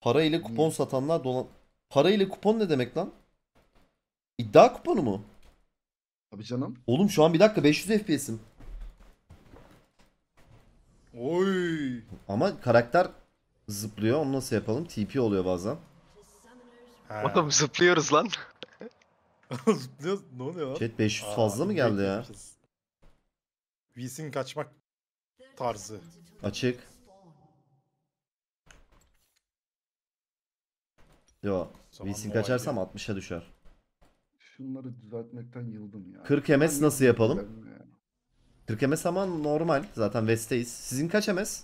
Para ile kupon satanlar dolan... Para ile kupon ne demek lan? İddia kuponu mu? Abi canım. Oğlum şu an bir dakika 500 FPS'im. Oy. Ama karakter zıplıyor. Onu nasıl yapalım? TP oluyor bazen. Oğlum zıplıyoruz lan. Zıplıyoruz. Ne oluyor lan? Chat 500 fazla mı geldi ya? V'sin kaçmak tarzı. Açık. Yo. V'sin kaçarsam 60'a düşer. Şunları düzeltmekten yıldım ya. 40 MS nasıl yapalım? 40 MS ama normal. Zaten West'teyiz. Sizin kaç MS?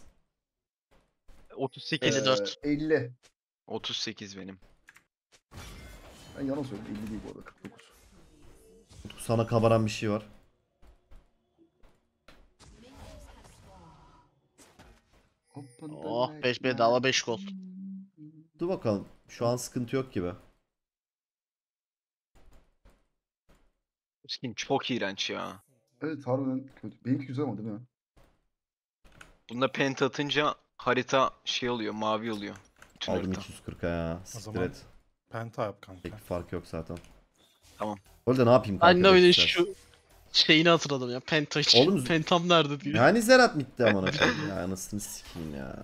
38. 54. 50. 38 benim. Ben yalan söyledim. 50 değil bu arada. 49. Sana kabaran bir şey var. Oh 5 bedava 5 gol. Dur bakalım. Şu an sıkıntı yok gibi. Skin çok iğrenç ya. Evet harbiden kötü. Benimki güzel ama değil mi? Bunda pent atınca harita şey oluyor, mavi oluyor. Bütün Aldım harita. 240'a ya. O Siktir zaman et. Penta yap kanka. Pek bir fark yok zaten. Tamam. Orada ne yapayım kanka? Ben de öyle Beşiktaş? şu şeyini hatırladım ya. Penta hiç. Oğlum- Pentam nerede diye. Yani Zerat bitti amına koyayım ya. Anasını sikeyim ya.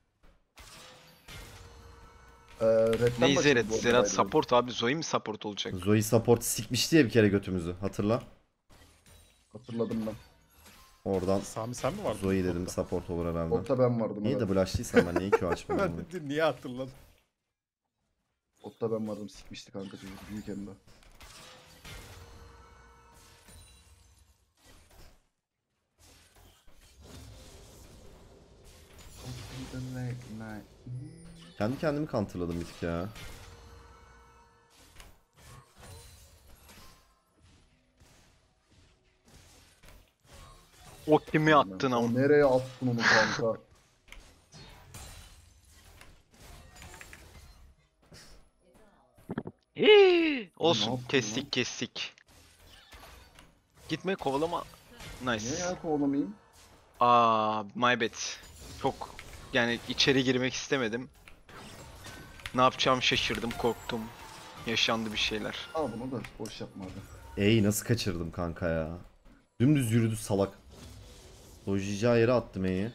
Red'den Ne başladı Zerat? bu arada Zerat Ryder'ın. support abi. Zoe mi support olacak? Zoe support sikmişti ya bir kere götümüzü. Hatırla. Hatırladım ben. Oradan Sami sen mi vardın? Zoe dedim Botta? support olur herhalde. Botta ben vardım. Niye evet. double açtıysam ben niye Q açmadım? Ben de niye hatırladın? Botta ben vardım. Sikmişti kanka çocuk. Büyük hem de. Kendi kendimi counterladım bir tık ya. O kimi attın O ama. nereye attın onu kanka? Olsun yaptın kestik lan? kestik. Gitme kovalama. Niye Nice. ya kovalamayayım? Aa, my bad. Çok yani içeri girmek istemedim. Ne yapacağımı şaşırdım, korktum. Yaşandı bir şeyler. Al bunu da boş yapma hadi. Ey nasıl kaçırdım kanka ya. Dümdüz yürüdü salak. Dojacağı yere attım E'yi.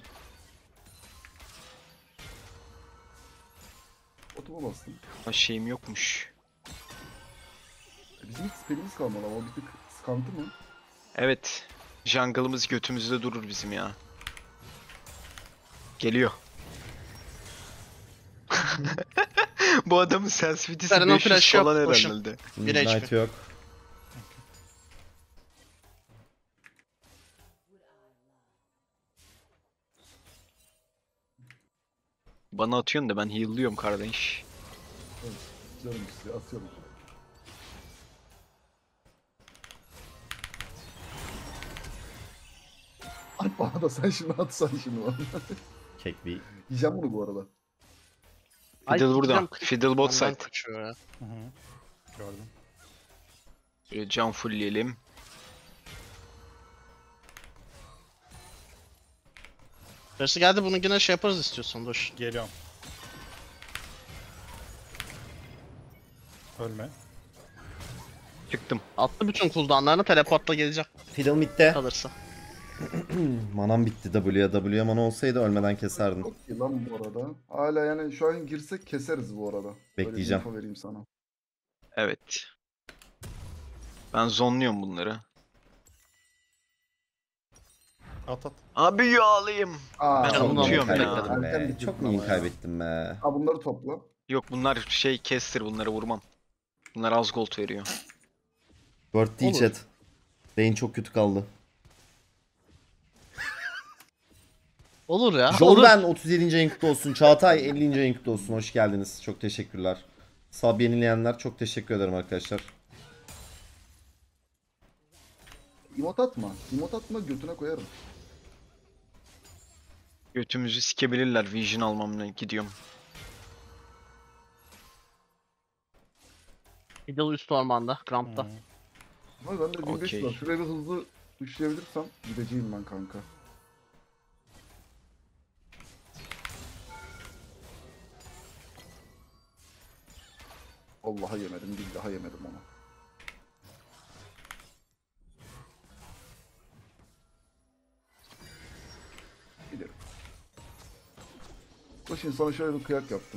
Otuma bastım. Ha, şeyim yokmuş. Bizim hiç spellimiz kalmadı ama o bir tık sıkıntı mı? Evet. Jungle'ımız götümüzde durur bizim ya. Geliyor. Bu adamın sensitivity'si Seren'in 500 flash'ı yok, falan boşun. herhalde. Bir Midnight HP. yok. Bana atıyorsun da ben heal'lıyorum kardeş. Evet. Canım işte atıyorum. At bana da sen şimdi atsan şimdi bana. Kek bir. Yiyeceğim bunu bu arada. Fiddle burada. gideceğim. Fiddle bot Benden side. kaçıyor ya. Hı hı. Gördüm. Böyle can fullleyelim. Birisi geldi bunu yine şey yaparız istiyorsan dur. Geliyorum. Ölme. Çıktım. Attı bütün cooldownlarını teleportla gelecek Fiddle midde. kalırsa. Manam bitti W'ye. W'ye mana olsaydı ölmeden keserdim. Çok iyi lan bu arada. Hala yani şu an girsek keseriz bu arada. Böyle bir Bekleyeceğim. info vereyim sana. Evet. Ben zonluyorum bunları. At at. Abi yağlayayım. Aa, Ben Çok mu unutuyorum ya. kaybettim Erken be? bitirdin Çok mu ama iyi ya. kaybettim be? Ha bunları topla. Yok bunlar şey caster, bunları vurmam. Bunlar az gold veriyor. Word değil Olur. chat. Beyin çok kötü kaldı. Olur ya. Olur. Jolben 37. ayın kutlu olsun. Çağatay 50. ayın kutlu olsun. Hoş geldiniz. Çok teşekkürler. Sub yenileyenler çok teşekkür ederim arkadaşlar. İmot atma. İmot atma götüne koyarım. Götümüzü sikebilirler. Vision almamla gidiyorum. Fiddle üst ormanda. Grump'ta. Hı. Ama ben de 1500 Okey. var. Şuraya bir hızlı düşleyebilirsem gideceğim ben kanka. Vallahi yemedim, billahi yemedim onu. Gidelim. Bak şimdi sana şöyle bir kıyak yaptım.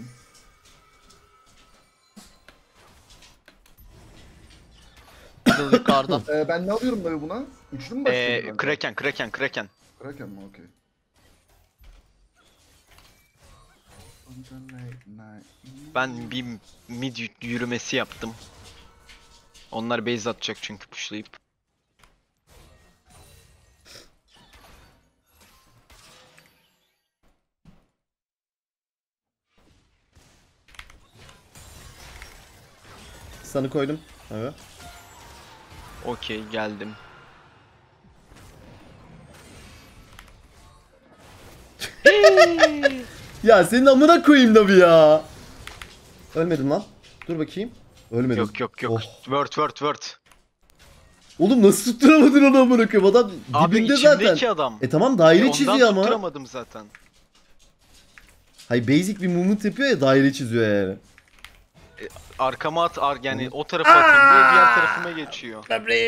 Yıl yukarıda. Ben ne alıyorum tabii buna? Üçlü mü başlıyorum ben? Kraken. Kraken mi? Okey. Ben bir mid yürümesi yaptım. Onlar base atacak çünkü pushlayıp. Sana koydum. Evet. Okey geldim. Ya senin amına koyayım da bir ya. Ölmedim lan. Dur bakayım. Ölmedim. Yok. Oh. Word. Oğlum nasıl tutturamadın onu amına koyayım? Adam Abi dibinde içimdeki zaten. adam. Tamam daire Ondan çiziyor ama. tutturamadım zaten. Hayır basic bir movement yapıyor ya daire çiziyor yani. Arkama yani o tarafa atayım diye diğer tarafıma geçiyor.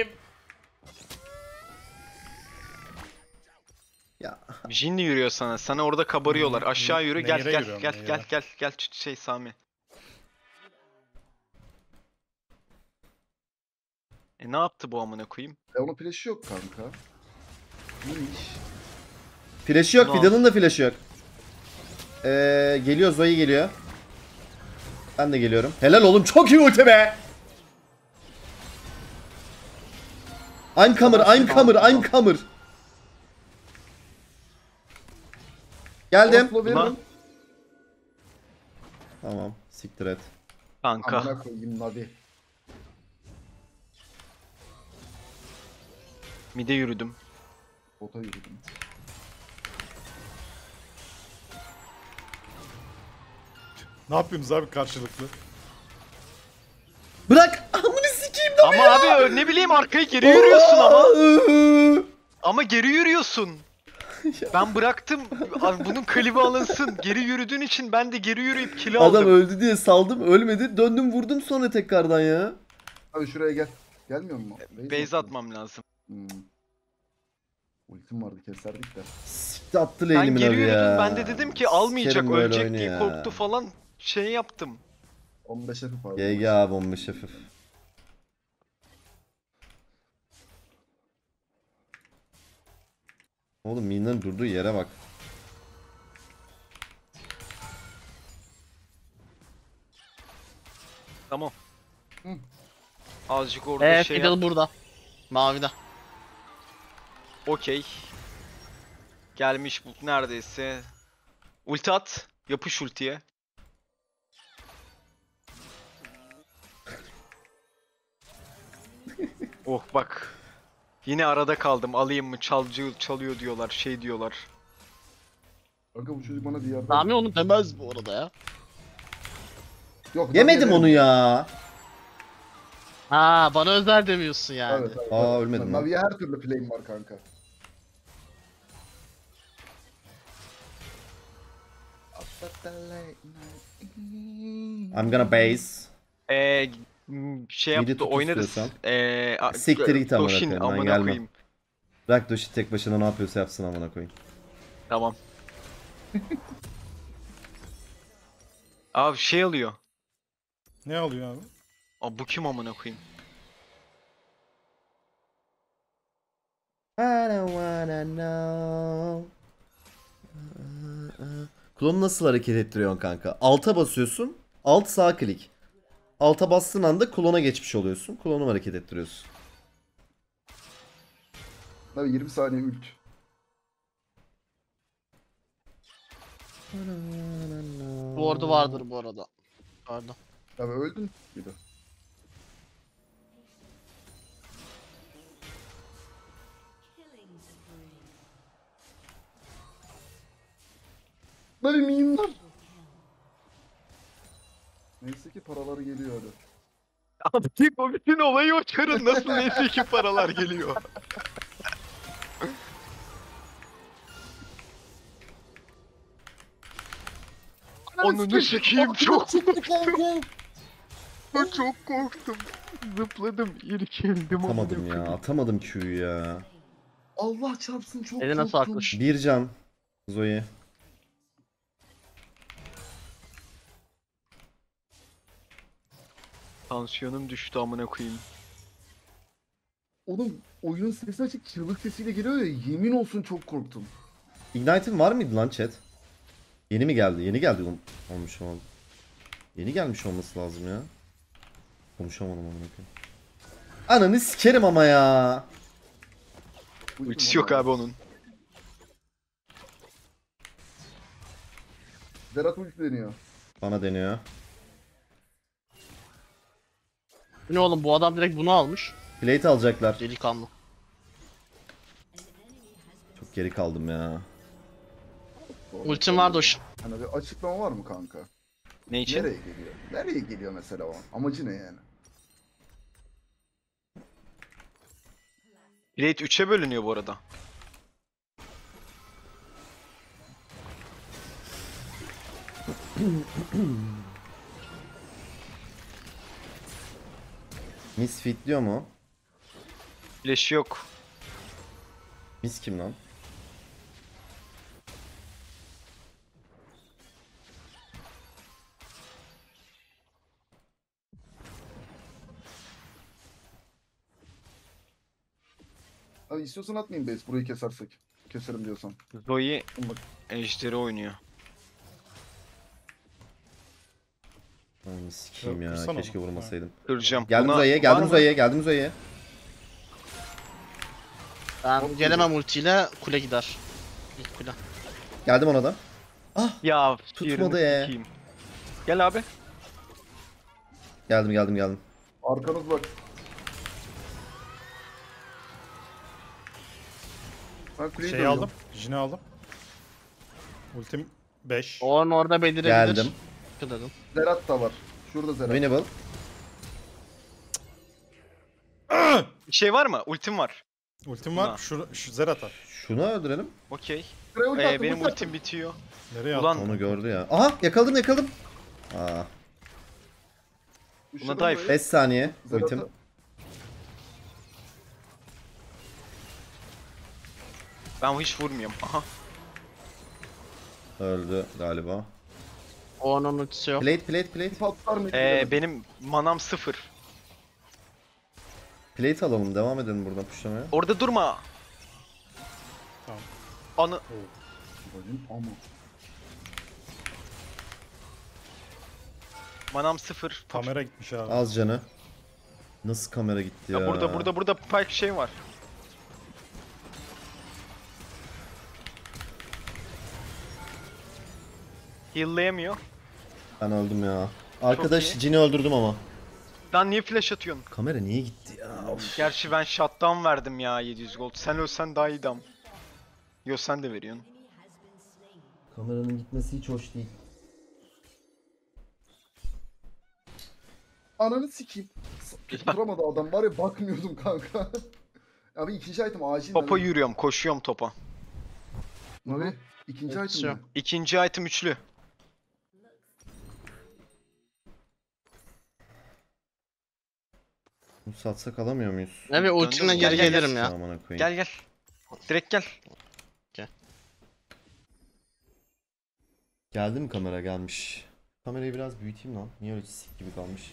Ya Jinli yürüyor sana. Sana orada kabarıyorlar. Aşağı yürü. Gel Nehire gel yürüyorum, gel nehire. gel Sami. Ne yaptı bu amına koyayım? Onun flash'ı yok kanka. Neymiş? flash'ı yok. Ne Fidan'ın da flash'ı yok. Geliyor Zoe geliyor. Ben de geliyorum. Helal oğlum çok iyi ulti be. I'm comer. Geldim. Off'la veririm. Tamam siktir et. Kanka. Amına koyayım Navi. Mide yürüdüm. Bota yürüdüm. Ne yapıyorsunuz abi karşılıklı? Bırak. Amını sikeyim de. Ama abi ne bileyim arkaya geri yürüyorsun ama. Ama geri yürüyorsun. Ben bıraktım. Abi bunun klibi alınsın. Geri yürüdüğün için ben de geri yürüyüp kill aldım. Adam öldü diye saldım. Ölmedi. Döndüm vurdum sonra tekrardan ya. Abi şuraya gel. Gelmiyor mu? Base atmam lazım. Ultim vardı keserdik de. Sikti attı Sen Leylimin geri abi yürüdün. ya. Ben de dedim ki almayacak, Sikerim böyle ölecek oyunu diye ya. korktu falan. Şey yaptım. 15 F var. GG abi 15 hafif. Oğlum Mina'nın durduğu yere bak. Tamam. Azıcık orada şey Fiddle yap. burada. Mavide. Okey. Gelmiş bu neredeyse. Ulti at. Yapış ultiye. Oh bak. Yine arada kaldım. Alayım mı? Çalıyor diyorlar. Şey diyorlar. Kanka bu çocuk bana bir yardım. Sami onu demez bu arada ya. Yok, Yemedim Navi'ye onu ya. Ha bana özel demiyorsun yani. Evet. Aa, ölmedim lan. Navi'ye her türlü play'im var kanka. I'm gonna base. Şey Midi yaptı tut oynarız. istiyorsan. Siktir git amına Doshin, koyayım, ben amına gelmem. koyayım. Bırak Doşi tek başına ne yapıyorsa yapsın amına koyayım. Tamam. Abi şey alıyor. Ne alıyor abi? Abi bu kim amına koyayım? I don't wanna know. Klonu nasıl hareket ettiriyorsun kanka? Alta basıyorsun. Alt sağ klik. Alta bastığın anda klona geçmiş oluyorsun. Klonu hareket ettiriyorsun. Navi 20 saniye ult. Ward'u vardır bu arada. Pardon. Abi öldün gibi. Navi minyonlar. Neyse ki paraları geliyor hadi. Abi bu bütün olayı o çarın nasıl neyse ki paralar geliyor. Onu sikeyim çok korktum. Ben çok korktum. Zıpladım, irkildim. Atamadım ya. Atamadım Q'yu ya. Allah çarpsın çok Eli nasıl korktum. akmış? Bir can. Zoe. Tansiyonum düştü amına koyayım. Oğlum oyunun sesi açık çığlık sesiyle geliyor ya, yemin olsun çok korktum. Ignite'in var mıydı lan chat? Yeni mi geldi? Yeni geldi olmuş ama. Yeni gelmiş olması lazım ya. Konuşamadım onu. Ananı sikerim ama ya. Ultisi yok abi onun. Zerat ulti deniyor. Bana deniyor. Bu ne oğlum, bu adam direkt bunu almış. Plate alacaklar. Delikanlı. Çok geri kaldım ya. Ultim var Doşin. Hani bir açıklama var mı kanka? Ne için? Nereye geliyor? Nereye geliyor mesela o? Amacı ne yani? Blade 3'e bölünüyor bu arada. Misfit diyor mu? Flash yok. Mis kim lan? Abi istiyorsan atmayayım base, burayı kesersek. Keserim diyorsan. Zoe Bak. ejderi oynuyor. Ay sikeyim ya. Vursana Keşke onu. vurmasaydım. Kıracağım. Geldim Buna Zoe'ye, var geldim mı? Zoe'ye, geldim Zoe'ye. Ben gelemem ultiyle, kule gider. İlk kule. Geldim ona da. Ya Tutmadı yerini ya. sikeyim. Gel abi. Geldim. Arkanız bak. Ben kuleyi Şey dönüyorum. aldım. Jini aldım. Ultim 5. Onun orada belirebilir. Geldim. Dedim. Zerat da var. Şurada Zerat. Winnable. Bir şey var mı? Ultim var. Ultim var. Ha. Şu Zerat at. Şunu öldürelim. Okey. Buraya ulti attım, Benim ulti attım. ultim bitiyor. Nereye Ulan- attın? Onu gördü ya. Aha yakaladım. Aa, Üşüdüm dive. burayı. 5 saniye Zerat'a- ultim. Ben hiç vurmuyorum. Aha. Öldü galiba. Onun ultisi yok. Plate. Patlar mı? Benim manam 0. Plate alalım. Devam edelim buradan puşlamaya. Orada durma. Tamam. Anı. Benim ama. Manam 0. Kamera gitmiş abi. Az canı. Nasıl kamera gitti ya? Ya burada Pike şey var. Heal'layamıyor. Ben öldüm ya. Arkadaş iyi. Jin'i öldürdüm ama. Lan niye flash atıyorsun? Kamera niye gitti ya? Of. Gerçi ben shutdown verdim ya 700 gold. Sen ölsen daha iyiydi ama. Yo sen de veriyorsun. Kameranın gitmesi hiç hoş değil. Ananı sikeyim. Tutturamadı adam var ya, bakmıyordum kanka. Abi ikinci item acil. Topa yürüyorum, koşuyorum topa. Navi ikinci Ultisi item yok. mi? İkinci item üçlü. Bunu satsak alamıyor muyuz? Evet, ultimle Gel, geri gel, gelirim ya. Aman koyayım. Gel. Direkt gel. Geldi mi kamera? Gelmiş. Kamerayı biraz büyüteyim lan. Niye öyle sik gibi kalmış?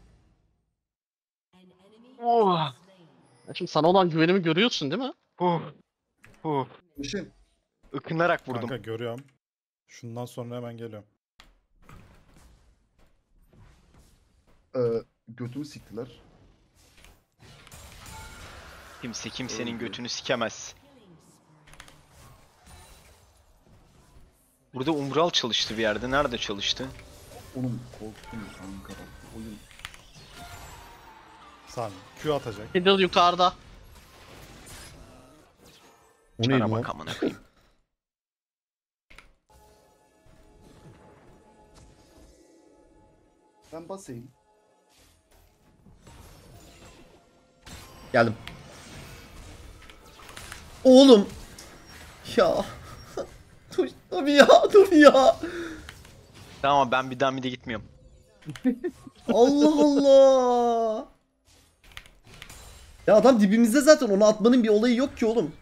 Oh. Ya şimdi sana olan güvenimi görüyorsun değil mi? Işın. Ikınarak vurdum. Kanka görüyorum. Şundan sonra hemen geliyorum. Götümü siktiler. Kimse kimsenin götünü sikemez. Burada Umbral çalıştı bir yerde. Nerede çalıştı? Oğlum korktum kanka bak. Oyun. Sami. Q atacak. Fiddle yukarıda. O neydi Çara lan? bak amına koyayım. Ben basayım. Geldim. Oğlum. Ya. Dur ya. Tamam ben bir daha mide gitmiyorum. Allah Allah. Ya adam dibimizde zaten, onu atmanın bir olayı yok ki oğlum.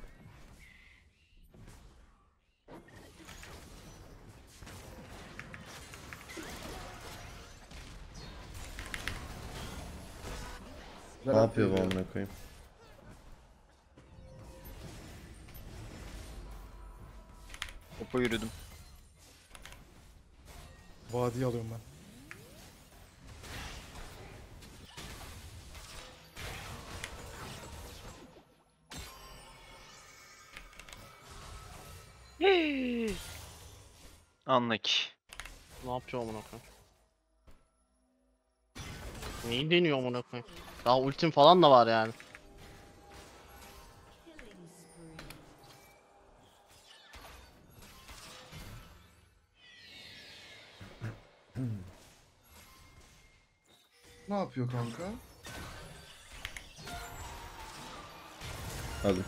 Ne yapıyor bu amına koyayım? Topa yürüdüm. Vadiyi alıyorum ben. Anla ki. Ne yapıyor amına koyayım? Neyi deniyor amına koyayım? Daha ultim falan da var yani. Ne yapıyor kanka? Hadi.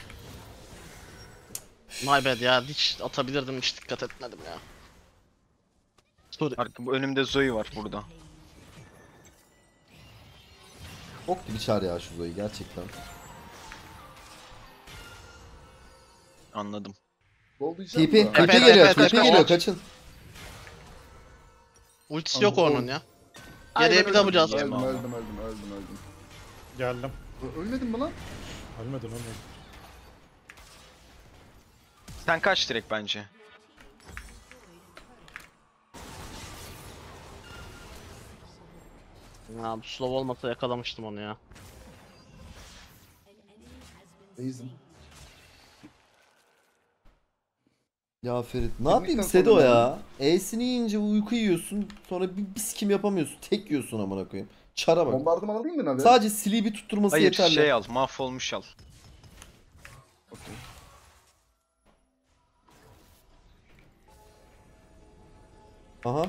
My bad ya, hiç atabilirdim, hiç dikkat etmedim ya. Sorry. Bu önümde Zoe var burada. Bok gibi çağır ya şu Zoe'yi gerçekten. Anladım. Gol diyeceğim TP, de. TP Evet, geliyor, evet, TP evet, geliyor, evet. kaçın. Ultisi yok Anladım. onun ya. Geriye bir Öldüm, W at. öldüm, öldüm. Geldim. Ölmedin mi lan? Ölmedin. Sen kaç direkt bence. Ya bu slow olmasa yakalamıştım onu ya. Değilsin. Ya Ferit ne Teknikten yapayım Sedo sonra ya? E'sini yiyince uyku yiyorsun, sonra bir sikim yapamıyorsun. Tek yiyorsun amına koyayım. Çara bak. Bombardıman alayım mı Navi? Sadece sleep'i tutturması Hayır yeterli. şey al, mahvolmuş al. Okey. Aha.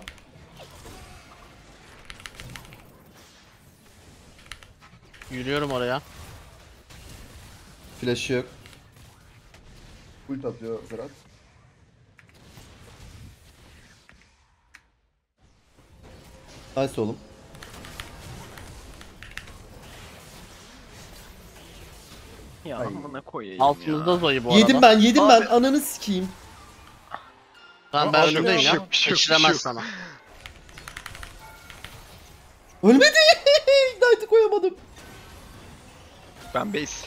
Yürüyorum oraya. Flash'ı yok. Ult atıyor Serhat. Nice oğlum. Ya Ay. amına koyayım Altımızda ya. Zoe bu arada. Yedim Abi. ben ananı sikeyim. Ben Abi, önümdeyim bir şey ya. yok, bir şey yok, bir Geçiremez şey yok. sana. Ölmedi. Ignite'ı koyamadım. Ben base.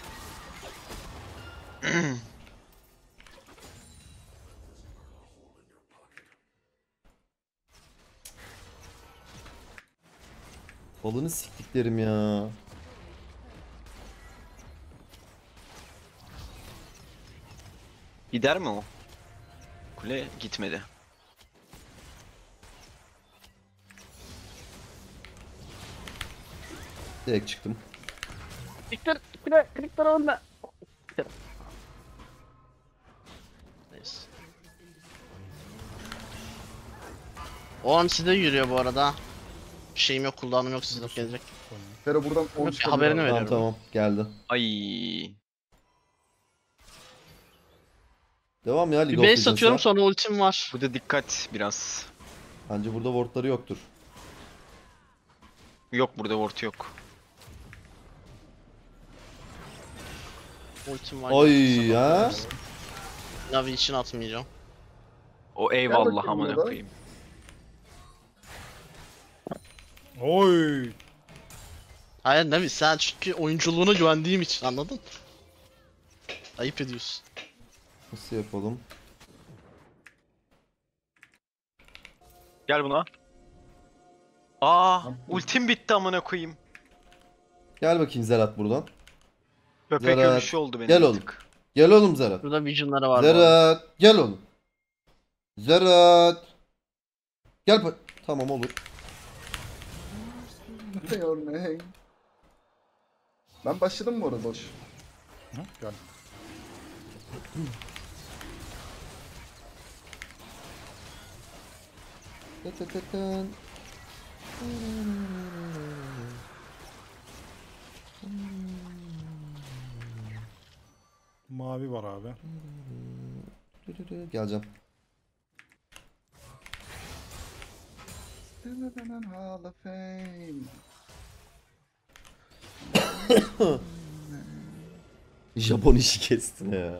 Balını siktiklerim ya. Gider mi o? Kule gitmedi. Direkt çıktım. Klikler önüne. Neyse. O an size yürüyor bu arada. Bir şeyim yok, cooldown'um yok, sizin gelecek. Fero buradan 10 Yok, haberini ver. Tamam Veriyorum. tamam geldi. Ay. Devam ya Bir League of base atıyorum, Legends'a. sonra ultim var. Burada dikkat biraz. Bence burada wardları yoktur. Yok burada ward yok. Ultim var. Oy gelirse ya. bakarız. Navi için atmayacağım. O eyvallah bakayım amına burada. koyayım. Oy. Hayır Navi, sen çünkü oyunculuğuna güvendiğim için, anladın? Ayıp ediyorsun. Nasıl yapalım? Gel buna. Aa, ultim bitti amına koyayım. Gel bakayım Zerat buradan. Köpek Zerat, ölüşü oldu benim. gel bir oğlum. tık. Gel oğlum Zerat. Burada vision'ları var bu arada. Zerat. Gel oğlum. Zerat. Gel tamam olur. Örneğin. Ben başladım bu arada boş. Hı, gel. Tıtıtıtın. Mavi var abi. Geleceğim. Hall of Fame. Japon işi kestin ya.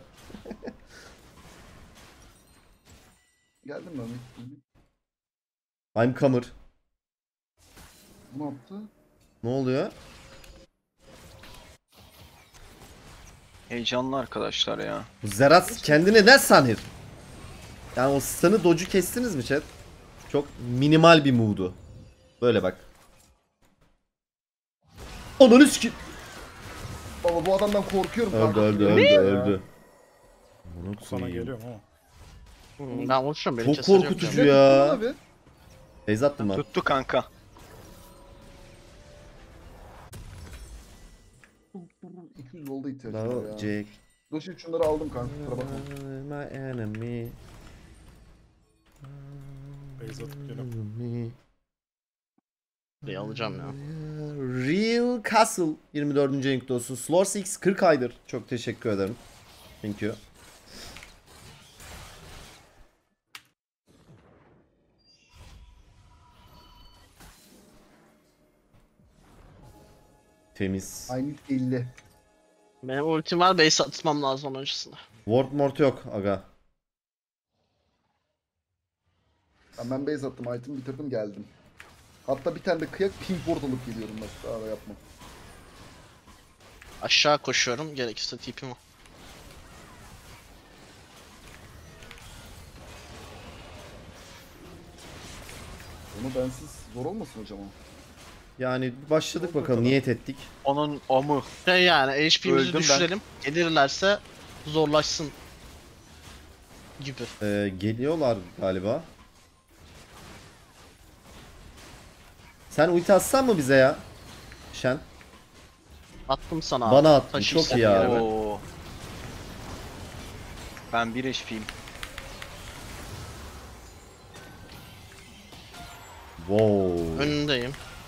Geldim ben. I'm comer. Ne yaptı? Ne oluyor? Heyecanlı arkadaşlar ya. Bu Zerat kendini ne sanır? Yani o stun'ı dodge'u kestiniz mi chat? Çok minimal bir move'du. Böyle bak. Ananı sikeyim. Baba bu adamdan korkuyorum. Öldü kanka. öldü öldü öldü. Bunu Sana koyayım. geliyorum ama. Ben vuruşum beni Çok keser yok korkutucu yani. ya. Abi. Beyz attım ben. Tuttu kanka. Dur, 200 oldu ihtiyacım var ya. Jack. Dur şimdi şunları aldım kanka. Kusura bakma. My enemy. Base atıp geliyorum. Burayı alacağım ya. Real Castle 24. renk dostu. Slor X 40 aydır. Çok teşekkür ederim. Thank you. Temiz. Aynı 50. Benim ultim var, base atmam lazım onun öncesinde. Ward mort yok aga. Ben base attım, item bitirdim geldim. Hatta bir tane de kıyak pink board alıp geliyorum bak. Daha da yapma. Aşağı koşuyorum, gerekirse tipim o. Onu bensiz zor olmasın hocam o. Yani başladık bakalım, niyet ettik. Onun amı. Yani HP'mizi Öldüm ben. düşürelim. Gelirlerse zorlaşsın gibi. Geliyorlar galiba. Sen ulti atsan mı bize ya? Şen. Attım sana Bana abi. attın, Taşıyırsan çok iyi abi. yerime. Oo. Ben 1 HP'yim. Wow. Önündeyim.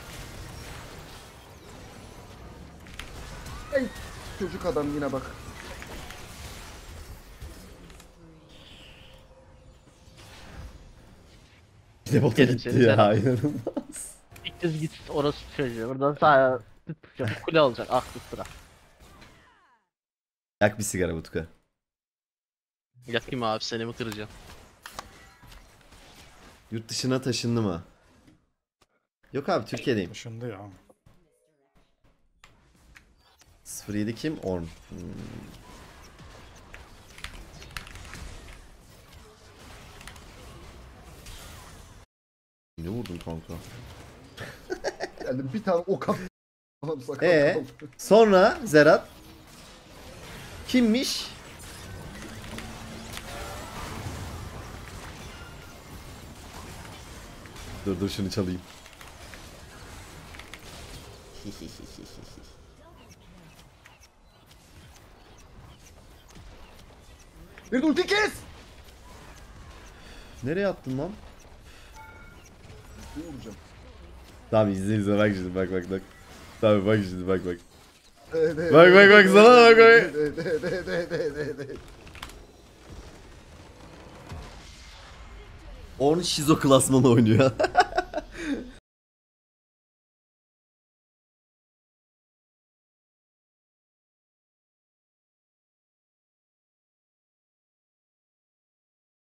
Ey çocuk adam yine bak. Bir de bota Gelin gitti seni ya. sen. İnanılmaz. İlk kez git orası çocuğu. Buradan sağa tutacağım. Kule alacak. Aklı sıra. Yak bir sigara Utku. Yakayım abi, seni mi kıracağım? Yurt dışına taşındı mı? Yok abi, Türkiye'deyim. Taşındı ya. 07 kim? Orn. Ne vurdun kanka? Yani bir tane ok at. Adam sakal kaldı. Sonra Zerat kimmiş? Dur şunu çalayım. Bir de ulti kes! Nereye attın lan? Ne vuracağım? Tamam izle bak şimdi bak. Tamam bak şimdi bak. Bak Bak, sana bak, bak. Orn şizo klasmanı oynuyor.